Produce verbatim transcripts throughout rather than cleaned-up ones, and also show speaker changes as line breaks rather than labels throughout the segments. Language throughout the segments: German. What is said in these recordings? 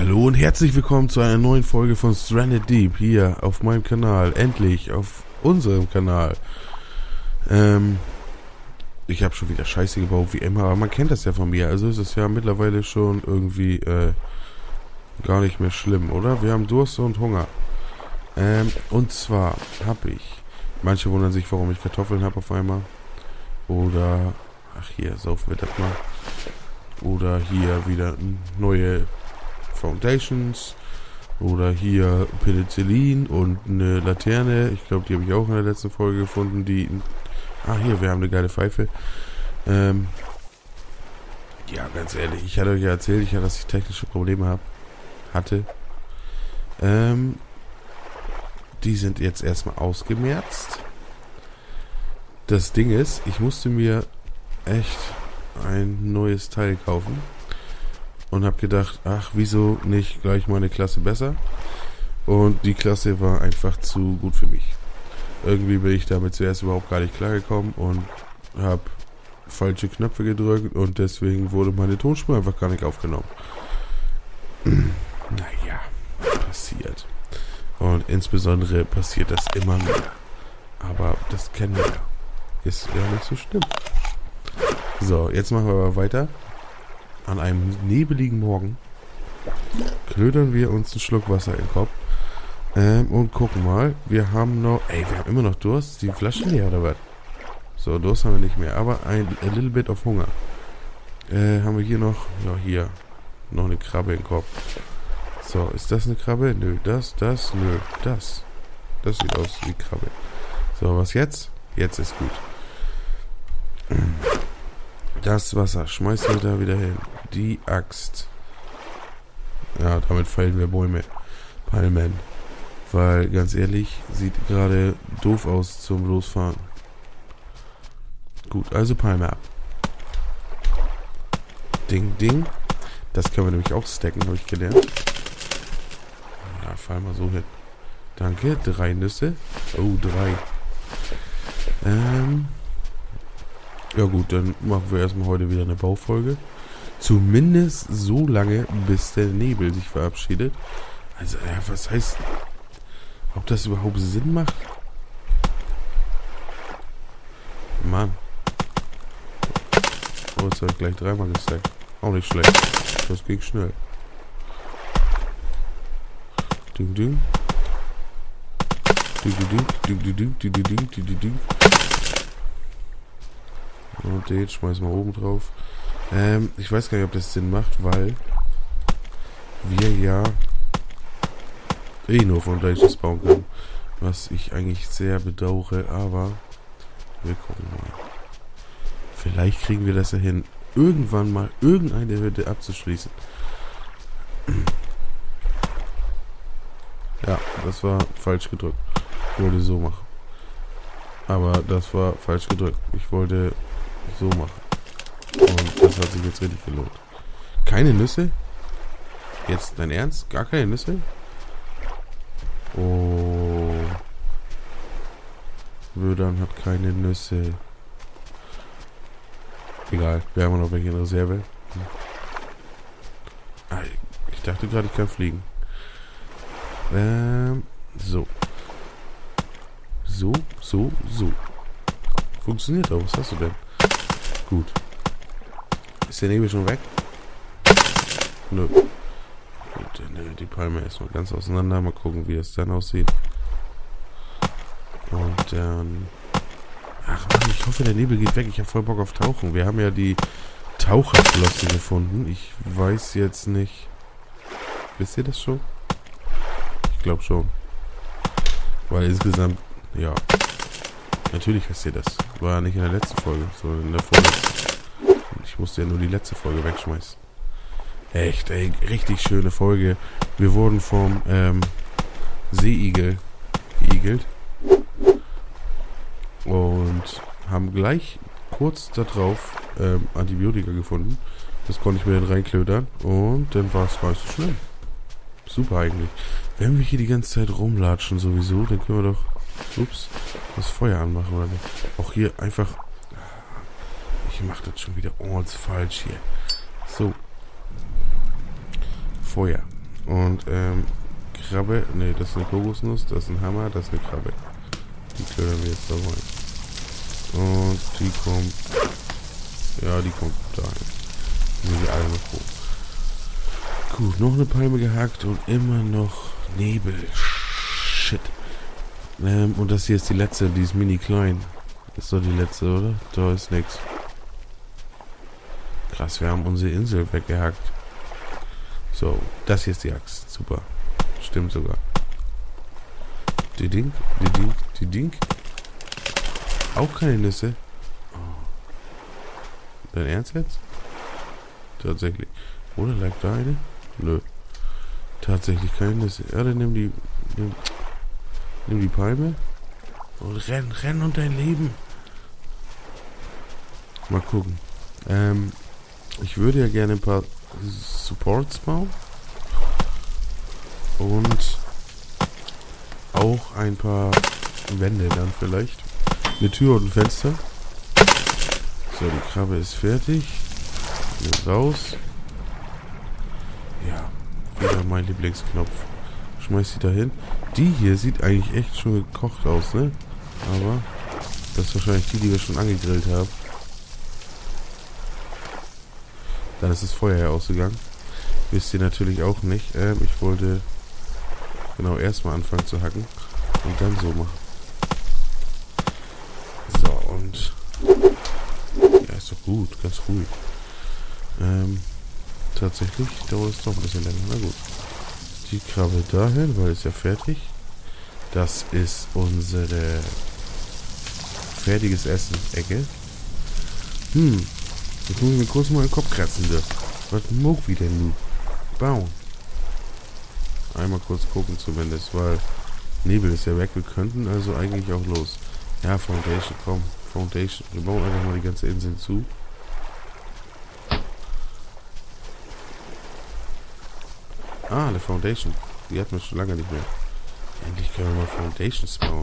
Hallo und herzlich willkommen zu einer neuen Folge von Stranded Deep hier auf meinem Kanal, endlich auf unserem Kanal. Ähm, ich habe schon wieder Scheiße gebaut wie immer, aber man kennt das ja von mir, also ist es ja mittlerweile schon irgendwie äh, gar nicht mehr schlimm, oder? Wir haben Durst und Hunger. Ähm, und zwar habe ich, manche wundern sich, warum ich Kartoffeln habe auf einmal. Oder, ach hier, saufen wir das mal. Oder hier wieder neue Foundations. Oder hier Penicillin und eine Laterne. Ich glaube, die habe ich auch in der letzten Folge gefunden. Die. Ah, hier, wir haben eine geile Pfeife. Ähm, ja, ganz ehrlich, ich hatte euch ja erzählt, ich hatte, dass ich technische Probleme habe. Hatte. Ähm, die sind jetzt erstmal ausgemerzt. Das Ding ist, ich musste mir echt ein neues Teil kaufen. Und habe gedacht, ach, wieso nicht gleich meine Klasse besser? Und die Klasse war einfach zu gut für mich. Irgendwie bin ich damit zuerst überhaupt gar nicht klargekommen und habe falsche Knöpfe gedrückt und deswegen wurde meine Tonspur einfach gar nicht aufgenommen. Naja, passiert. Und insbesondere passiert das immer mehr. Aber das kennen wir ja. Ist ja nicht so schlimm. So, jetzt machen wir aber weiter. An einem nebeligen Morgen klödern wir uns einen Schluck Wasser in den Kopf ähm, und gucken mal. Wir haben noch, ey, wir haben immer noch Durst. Die Flasche leer oder was? So, Durst haben wir nicht mehr, aber ein a little bit of Hunger. Äh, haben wir hier noch, ja hier, noch eine Krabbe im Kopf. So, ist das eine Krabbe? Nö, das, das, nö, das. Das sieht aus wie Krabbe. So, was jetzt? Jetzt ist gut. Das Wasser schmeißen wir da wieder hin. Die Axt. Ja, damit fällen wir Bäume. Palmen. Weil, ganz ehrlich, sieht gerade doof aus zum Losfahren. Gut, also Palme ab. Ding, ding. Das können wir nämlich auch stacken, habe ich gelernt. Ja, fall mal so hin. Danke, drei Nüsse. Oh, drei. Ähm... Ja gut, dann machen wir erstmal heute wieder eine Baufolge. Zumindest so lange, bis der Nebel sich verabschiedet. Also, ja, was heißt... Ob das überhaupt Sinn macht? Mann. Oh, jetzt habe ich gleich dreimal gestackt. Auch nicht schlecht. Das ging schnell. Ding, ding. Ding, ding, ding, ding, ding, ding, ding, ding, ding, ding. Und den schmeißen wir oben drauf. Ähm, ich weiß gar nicht, ob das Sinn macht, weil wir ja eh nur Foundations bauen können. Was ich eigentlich sehr bedauere, aber wir gucken mal. Vielleicht kriegen wir das ja hin, irgendwann mal irgendeine Hütte abzuschließen. Ja, das war falsch gedrückt. Ich wollte so machen. Aber das war falsch gedrückt. Ich wollte so machen. Und das hat sich jetzt richtig gelohnt. Keine Nüsse? Jetzt dein Ernst? Gar keine Nüsse? Oh. Wödern hat keine Nüsse. Egal, wir haben noch welche in Reserve. Ah, ich dachte gerade, ich kann fliegen. Ähm, so. So, so, so. Funktioniert doch. Was hast du denn? Gut. Ist der Nebel schon weg? Nö. Gut, dann die Palme erstmal ganz auseinander. Mal gucken, wie es dann aussieht. Und dann... Ach Mann, ich hoffe, der Nebel geht weg. Ich habe voll Bock auf Tauchen. Wir haben ja die Taucherflosse gefunden. Ich weiß jetzt nicht... Wisst ihr das schon? Ich glaube schon. Weil insgesamt... Ja. Natürlich wisst ihr das. War ja nicht in der letzten Folge, sondern in der vorletzten. Ich musste ja nur die letzte Folge wegschmeißen. Echt, ey, richtig schöne Folge. Wir wurden vom ähm, Seeigel geigelt. Und haben gleich kurz darauf ähm, Antibiotika gefunden. Das konnte ich mir dann reinklödern. Und dann war es gar nicht so schlimm. Super eigentlich. Wenn wir hier die ganze Zeit rumlatschen sowieso, dann können wir doch... Ups, das Feuer anmachen oder nicht. Auch hier einfach... Ich mache das schon wieder alles falsch hier. So. Feuer. Und, ähm, Krabbe. Ne, das ist eine Kokosnuss, das ist ein Hammer, das ist eine Krabbe. Die können wir jetzt da rein. Und die kommt. Ja, die kommt dahin. Die sind wir alle noch hoch. Gut, noch eine Palme gehackt und immer noch Nebel. Shit. Ähm, und das hier ist die letzte, die ist mini klein. Ist doch die letzte, oder? Da ist nix. Krass, wir haben unsere Insel weggehackt. So, das hier ist die Axt. Super. Stimmt sogar. Die Ding, die Ding, die Ding. Auch keine Nüsse. Oh. Dein Ernst jetzt? Tatsächlich. Oder lag da eine? Nö. Tatsächlich keine Nüsse. Ja, dann nimm die. Nimm, nimm die Palme. Und renn, renn um dein Leben. Mal gucken. Ähm, ich würde ja gerne ein paar Supports bauen. Und auch ein paar Wände dann vielleicht. Eine Tür und ein Fenster. So, die Krabbe ist fertig. Hier raus. Ja, wieder mein Lieblingsknopf. Schmeiß sie dahin. Die hier sieht eigentlich echt schon gekocht aus, ne? Aber das ist wahrscheinlich die, die wir schon angegrillt haben. Dann ist das Feuer ja ausgegangen. Wisst ihr natürlich auch nicht. Ähm, ich wollte genau erstmal anfangen zu hacken und dann so machen. So, und ja, ist doch gut, ganz ruhig. Ähm, tatsächlich dauert es doch ein bisschen länger. Na gut. Die Krabbe dahin, weil es ja fertig. Das ist unsere fertiges Essen-Ecke. Hm. Jetzt muss ich mir kurz mal den Kopf kratzen. Da. Was mag wie denn nun? Bauen. Einmal kurz gucken zumindest, weil Nebel ist ja weg. Wir könnten also eigentlich auch los. Ja, Foundation, komm. Foundation. Wir bauen einfach mal die ganze Insel zu. Ah, eine Foundation. Die hatten wir schon lange nicht mehr. Endlich können wir mal Foundations bauen.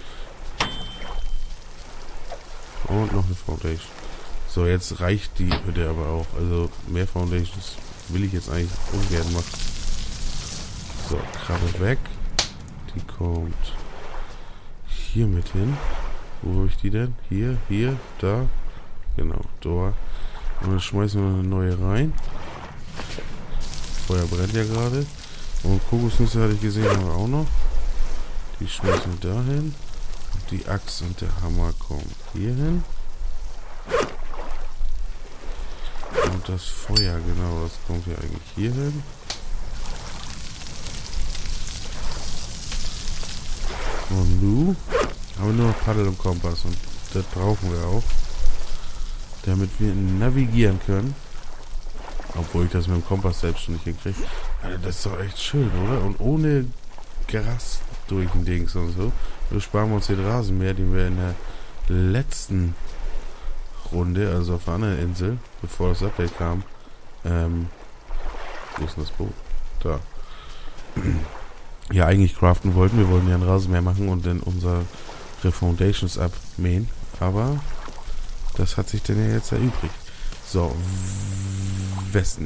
Und noch eine Foundation. So, jetzt reicht die Hütte aber auch. Also mehr Foundations will ich jetzt eigentlich ungern machen. So, Krabbe weg. Die kommt hier mit hin. Wo habe ich die denn? Hier, hier, da. Genau, da. Und dann schmeißen wir noch eine neue rein. Feuer brennt ja gerade. Und Kokosnüsse hatte ich gesehen, haben wir auch noch. Die schmeißen wir dahin. Und die Axt und der Hammer kommen hier hin. Und das Feuer, genau, das kommt ja eigentlich hier hin. Und nun haben wir nur noch Paddel und Kompass. Und das brauchen wir auch. Damit wir navigieren können. Obwohl ich das mit dem Kompass selbst schon nicht hinkriege. Also das ist doch echt schön, oder? Und ohne Gras durch den Dings und so. Wir sparen uns den Rasenmäher, den wir in der letzten Runde, also auf der anderen Insel, bevor das Update kam. Ähm, wo ist denn das Boot? Da. Ja, eigentlich craften wollten. Wir wollten ja einen Rasenmäher machen und dann unsere Foundations abmähen. Aber das hat sich dann ja jetzt erübrigt. So, Westen.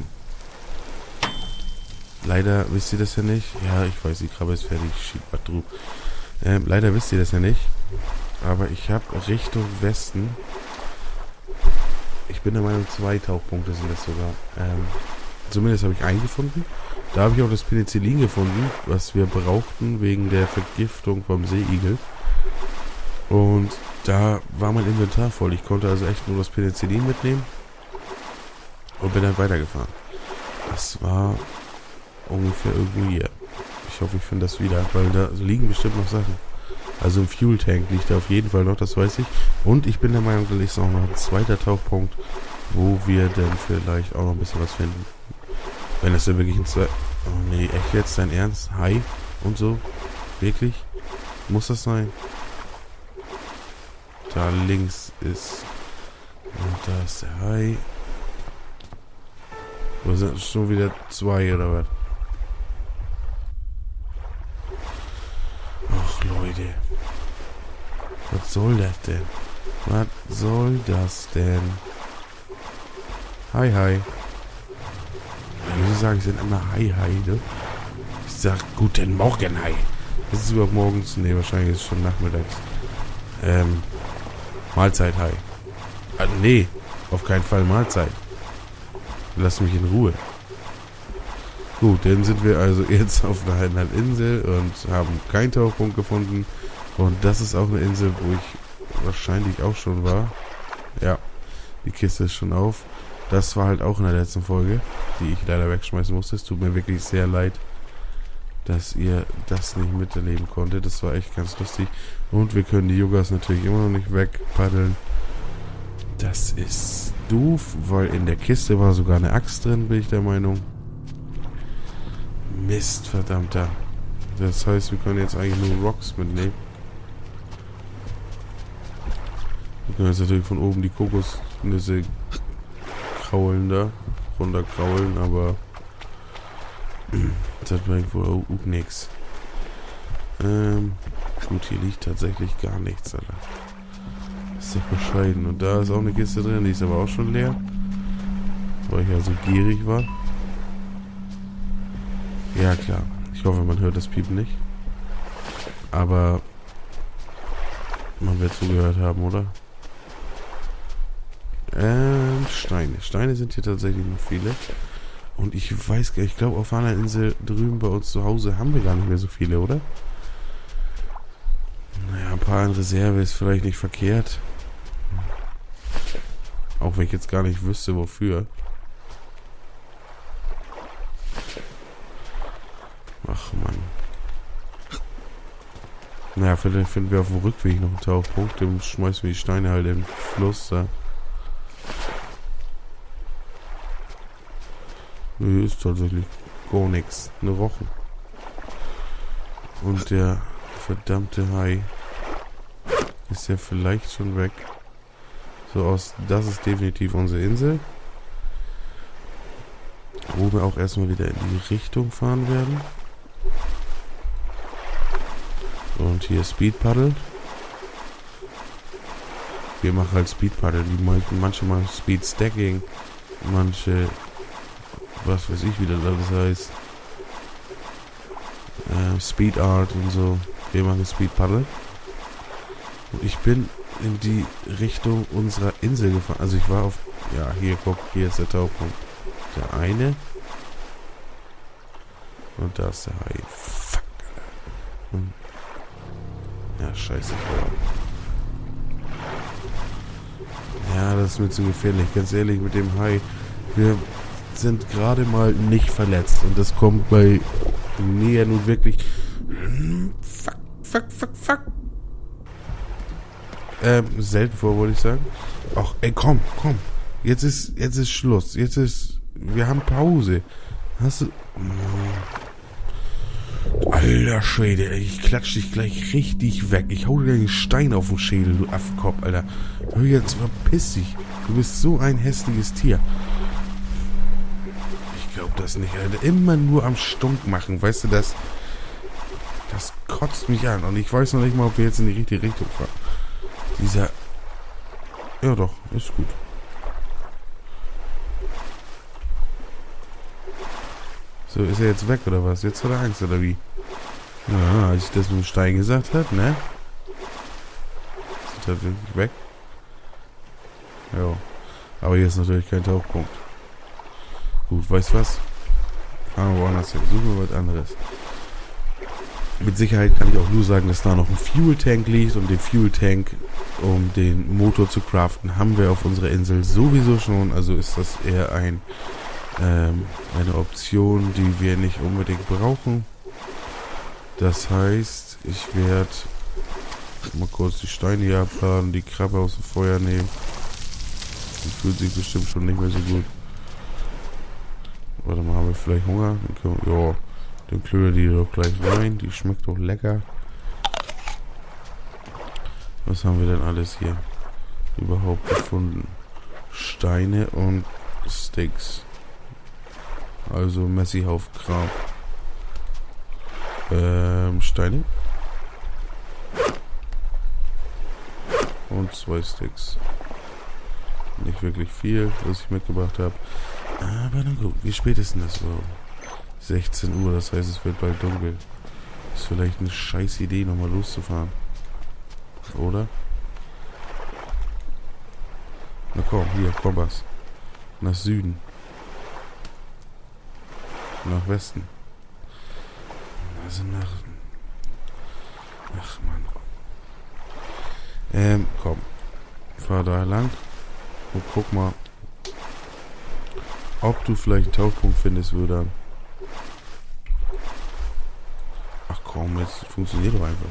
Leider wisst ihr das ja nicht. Ja, ich weiß, die Krabbe ist fertig. Shit, was du. Ähm, leider wisst ihr das ja nicht. Aber ich habe Richtung Westen. Ich bin der Meinung, zwei Tauchpunkte sind das sogar. Ähm, zumindest habe ich einen gefunden. Da habe ich auch das Penicillin gefunden, was wir brauchten wegen der Vergiftung vom Seeigel. Und da war mein Inventar voll. Ich konnte also echt nur das Penicillin mitnehmen. Und bin dann weitergefahren. Das war ungefähr irgendwo hier. Ich hoffe, ich finde das wieder, weil da liegen bestimmt noch Sachen. Also im Fuel Tank liegt da auf jeden Fall noch, das weiß ich. Und ich bin der Meinung, da ist auch noch ein zweiter Tauchpunkt, wo wir dann vielleicht auch noch ein bisschen was finden. Wenn das denn wirklich ein zwei... Oh nee, echt jetzt dein Ernst? Hai und so? Wirklich? Muss das sein? Da links ist... Und da ist der Hai. Oder sind es schon wieder zwei oder was? Ach Leute. Was soll das denn? Was soll das denn? Hi, hi. Ja, wieso sage ich denn immer hi, hi, ne? Ich sag guten Morgen, Hai. Ist es überhaupt morgens? Ne, wahrscheinlich ist es schon nachmittags. Ähm, Mahlzeit, Hai. Ah, nee, auf keinen Fall Mahlzeit. Lass mich in Ruhe. Gut, dann sind wir also jetzt auf einer Insel und haben keinen Tauchpunkt gefunden. Und das ist auch eine Insel, wo ich wahrscheinlich auch schon war. Ja, die Kiste ist schon auf. Das war halt auch in der letzten Folge, die ich leider wegschmeißen musste. Es tut mir wirklich sehr leid, dass ihr das nicht miterleben konntet. Das war echt ganz lustig. Und wir können die Yuggos natürlich immer noch nicht wegpaddeln. Das ist doof, weil in der Kiste war sogar eine Axt drin, bin ich der Meinung. Mist, verdammter. Das heißt, wir können jetzt eigentlich nur Rocks mitnehmen. Wir können jetzt natürlich von oben die Kokosnüsse kraulen da, runterkraulen, aber das bringt wohl auch, auch nichts. Ähm, gut, hier liegt tatsächlich gar nichts, Alter. Ist doch bescheiden. Und da ist auch eine Kiste drin, die ist aber auch schon leer. Weil ich ja so gierig war. Ja, klar. Ich hoffe, man hört das Piepen nicht. Aber man wird zugehört haben, oder? Ähm, Steine. Steine sind hier tatsächlich noch viele. Und ich weiß gar nicht, ich glaube, auf einer Insel drüben bei uns zu Hause haben wir gar nicht mehr so viele, oder? Naja, ein paar in Reserve ist vielleicht nicht verkehrt. Auch wenn ich jetzt gar nicht wüsste, wofür. Ach, Mann. Naja, vielleicht finden wir auf dem Rückweg noch einen Tauchpunkt. Dann schmeißen wir die Steine halt im Fluss da. Nö, ist tatsächlich gar nichts. Eine Woche. Und der verdammte Hai ist ja vielleicht schon weg. So aus, das ist definitiv unsere Insel. Wo wir auch erstmal wieder in die Richtung fahren werden. Und hier Speed Paddle. Wir machen halt Speed Paddle. Die manche machen Speed Stacking. Manche, was weiß ich, wie das alles heißt. Äh, Speed Art und so. Wir machen Speed Paddle. Und ich bin in die Richtung unserer Insel gefahren. Also ich war auf... Ja, hier, guck, hier ist der Tauchpunkt. Der eine. Und da ist der Hai. Fuck. Und ja, scheiße. Ja, das ist mir zu gefährlich. Ganz ehrlich, mit dem Hai. Wir sind gerade mal nicht verletzt. Und das kommt bei mir nun wirklich... Fuck, fuck, fuck, fuck. Ähm, selten vor, wollte ich sagen. Ach, ey, komm, komm. Jetzt ist, jetzt ist Schluss. Jetzt ist... Wir haben Pause. Hast du... Alter Schwede, ich klatsch dich gleich richtig weg. Ich hau dir den Stein auf den Schädel, du Affenkopf, Alter. Hör jetzt, verpiss dich. Du bist so ein hässliches Tier. Ich glaub das nicht, Alter. Immer nur am Stunk machen, weißt du das? Das kotzt mich an. Und ich weiß noch nicht mal, ob wir jetzt in die richtige Richtung fahren. Dieser... Ja doch, ist gut. So, ist er jetzt weg oder was? Jetzt hat er Angst oder wie? Ja, als ich das mit dem Stein gesagt habe, ne? Ist er wirklich weg? Ja. Aber hier ist natürlich kein Tauchpunkt. Gut, weißt du was? Fahren wir woanders hin. Suchen wir was anderes. Mit Sicherheit kann ich auch nur sagen, dass da noch ein Fuel Tank liegt. Und den Fuel Tank, um den Motor zu craften, haben wir auf unserer Insel sowieso schon. Also ist das eher ein... Ähm, eine Option, die wir nicht unbedingt brauchen. Das heißt, ich werde mal kurz die Steine hier abladen, die Krabbe aus dem Feuer nehmen. Die fühlt sich bestimmt schon nicht mehr so gut. Warte mal, haben wir vielleicht Hunger? Dann können, ja, dann klöre die doch gleich rein. Die schmeckt doch lecker. Was haben wir denn alles hier überhaupt gefunden? Steine und Sticks. Also Messi-Hauf Kram. Ähm, Steine. Und zwei Sticks. Nicht wirklich viel, was ich mitgebracht habe. Aber dann gut, wie spät ist denn das so? sechzehn Uhr, das heißt, es wird bald dunkel. Ist vielleicht eine scheiß Idee, nochmal loszufahren. Oder? Na komm, hier, Kompass. Nach Süden. Nach Westen. Also nach... Ach, Mann. Ähm, komm. Fahr da lang. Und guck mal, ob du vielleicht einen Tauchpunkt findest, würde. Ach komm, jetzt funktioniert doch einfach.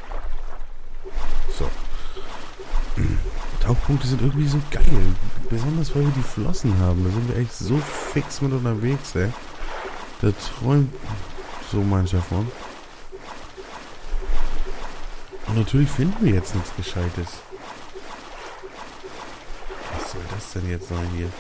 So. Tauchpunkte sind irgendwie so geil. Besonders weil wir die Flossen haben. Da sind wir echt so fix mit unterwegs, ey. Da träumt so mancher von. Und natürlich finden wir jetzt nichts Gescheites. Was soll das denn jetzt sein hier?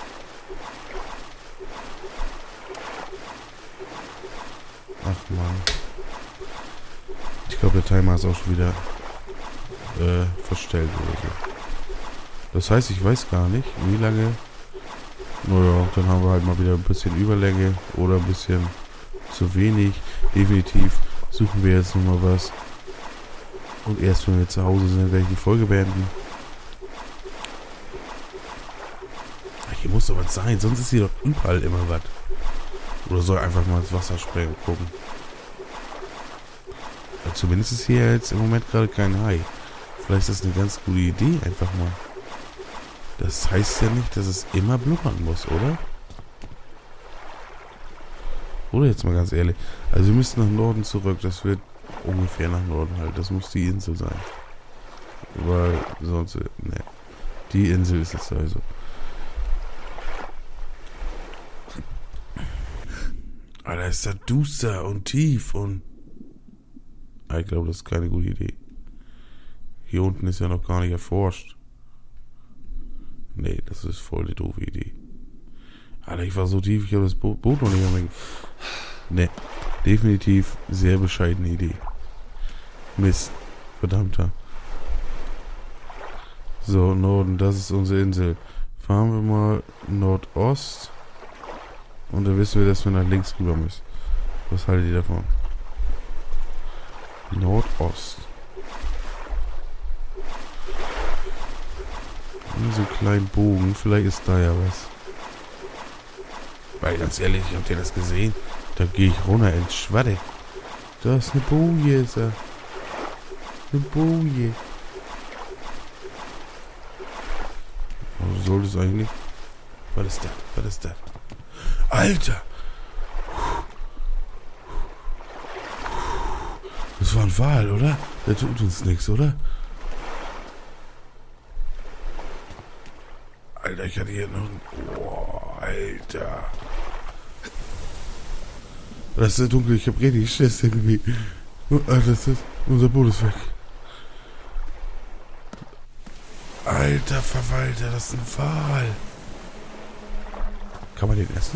Ach man. Ich glaube, der Timer ist auch schon wieder äh, verstellt oder so. Das heißt, ich weiß gar nicht, wie lange. Naja, dann haben wir halt mal wieder ein bisschen Überlänge oder ein bisschen zu wenig. Definitiv suchen wir jetzt nochmal was. Und erst wenn wir zu Hause sind, werde ich die Folge beenden. Ach, hier muss doch was sein, sonst ist hier doch überall immer was. Oder soll einfach mal ins Wasser springen und gucken. Aber zumindest ist hier jetzt im Moment gerade kein Hai. Vielleicht ist das eine ganz gute Idee, einfach mal. Das heißt ja nicht, dass es immer blubbern muss, oder? Oder jetzt mal ganz ehrlich. Also wir müssen nach Norden zurück. Das wird ungefähr nach Norden halt. Das muss die Insel sein. Weil sonst... Ne. Die Insel ist jetzt also. Alter, ist da duster und tief und... Ich glaube, das ist keine gute Idee. Hier unten ist ja noch gar nicht erforscht. Nee, das ist voll die doofe Idee. Alter, ich war so tief, ich habe das Bo Boot noch nicht mehr... Nee, definitiv sehr bescheidene Idee. Mist. Verdammter. So, Norden, das ist unsere Insel. Fahren wir mal Nordost. Und dann wissen wir, dass wir nach links rüber müssen. Was haltet ihr davon? Nordost. So einen kleinen Bogen. Vielleicht ist da ja was. Weil ganz ehrlich, habt ihr das gesehen? Da gehe ich runter ins Schwadde. Da ist eine Boje, ist er. Eine Boje. Also soll das eigentlich... Was ist das? Was ist das? Alter! Das war ein Wal, oder? Der tut uns nichts, oder? Alter, ich hatte hier noch ein... Boah, Alter. Das ist ja dunkel, ich hab richtig Schiss irgendwie. Alter, das ist... Unser Boot ist weg. Alter Verwalter, das ist ein Wal. Kann man den essen?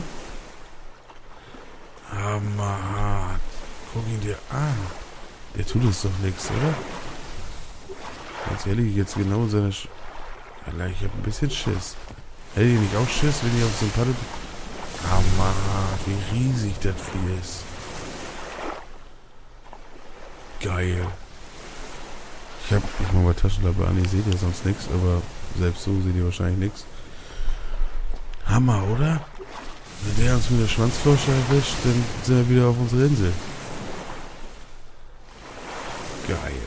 Hammerhart. Guck ihn dir an. Der tut uns doch nichts, oder? Ganz ehrlich, jetzt genau in seiner... Sch Alter, ich hab ein bisschen Schiss. Hätte ich nicht auch Schiss, wenn ich auf so ein Paddel... Hammerhart, wie riesig das Vieh ist. Geil. Ich hab nicht mal meine Taschenlampe an, ihr seht ja sonst nichts, aber selbst so seht ihr wahrscheinlich nichts. Hammer, oder? Wenn der uns mit der Schwanzflosse erwischt, dann sind wir wieder auf unserer Insel. Geil.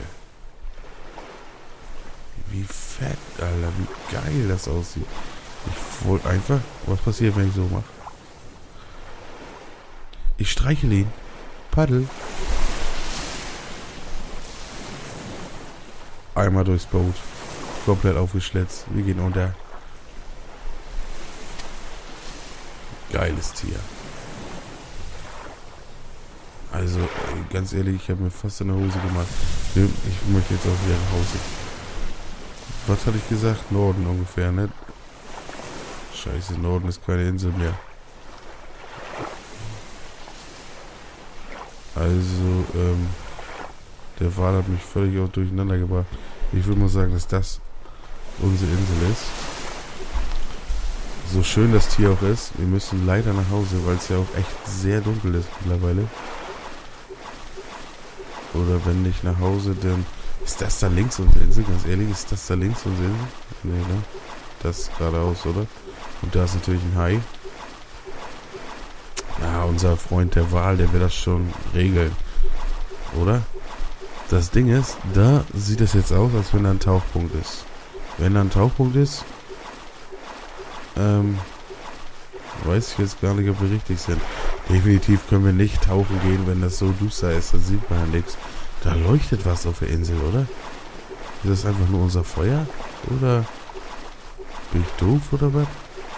Wie fett, Alter, wie geil das aussieht. Ich wollte einfach... Was passiert, wenn ich so mache? Ich streichel ihn. Paddel. Einmal durchs Boot. Komplett aufgeschlitzt. Wir gehen unter. Geiles Tier. Also, ganz ehrlich, ich habe mir fast in der Hose gemacht. Ich möchte jetzt auch wieder nach Hause. Was hatte ich gesagt? Norden ungefähr, ne? Scheiße, Norden ist keine Insel mehr. Also, ähm... der Wal hat mich völlig auch durcheinander gebracht. Ich würde mal sagen, dass das unsere Insel ist. So schön das Tier auch ist, wir müssen leider nach Hause, weil es ja auch echt sehr dunkel ist mittlerweile. Oder wenn nicht nach Hause, dann... Ist das da links unsere Insel? Ganz ehrlich, ist das da links unsere Insel? Nee, ne? Das ist geradeaus, oder? Und da ist natürlich ein Hai. Ja, unser Freund der Wal, der wird das schon regeln. Oder? Das Ding ist, da sieht es jetzt aus, als wenn da ein Tauchpunkt ist. Wenn da ein Tauchpunkt ist, ähm, weiß ich jetzt gar nicht, ob wir richtig sind. Definitiv können wir nicht tauchen gehen, wenn das so düster ist. Da sieht man ja nichts. Da leuchtet was auf der Insel, oder? Ist das einfach nur unser Feuer? Oder bin ich doof, oder was?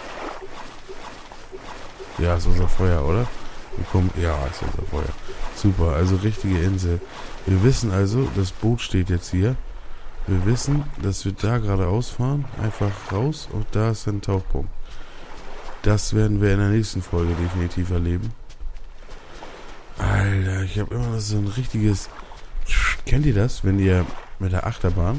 Ja, ist unser Feuer, oder? Wir kommen, ja, ist unser Feuer. Super, also richtige Insel. Wir wissen also, das Boot steht jetzt hier. Wir wissen, dass wir da geradeaus fahren. Einfach raus und da ist ein Tauchpunkt. Das werden wir in der nächsten Folge definitiv erleben. Alter, ich habe immer noch so ein richtiges... Kennt ihr das, wenn ihr mit der Achterbahn...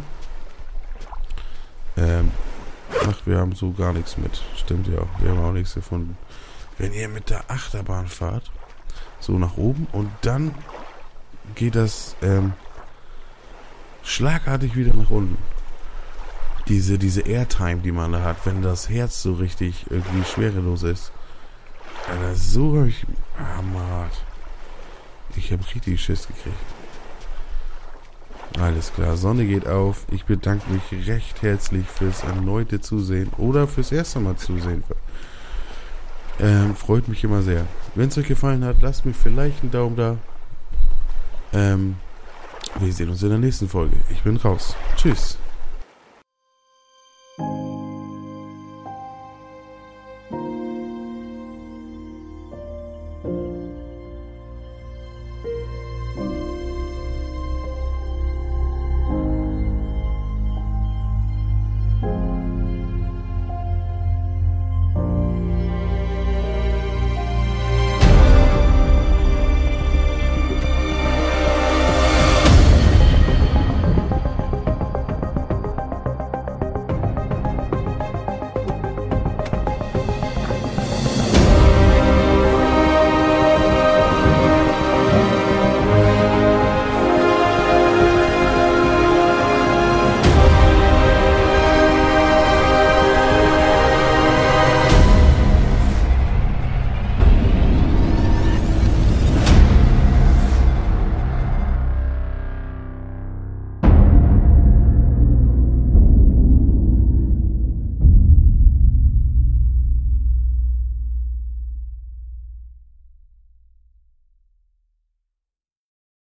Ähm... Ach, wir haben so gar nichts mit. Stimmt ja, wir haben auch nichts gefunden. Wenn ihr mit der Achterbahn fahrt, so nach oben und dann geht das ähm, schlagartig wieder nach unten. Diese, diese Airtime, die man da hat, wenn das Herz so richtig irgendwie schwerelos ist. Alter, so hab ich... Ah, Mann. Ich habe richtig Schiss gekriegt. Alles klar, Sonne geht auf. Ich bedanke mich recht herzlich fürs erneute Zusehen oder fürs erste Mal Zusehen. Ähm, freut mich immer sehr. Wenn es euch gefallen hat, lasst mir vielleicht einen Daumen da. Ähm, wir sehen uns in der nächsten Folge. Ich bin raus. Tschüss.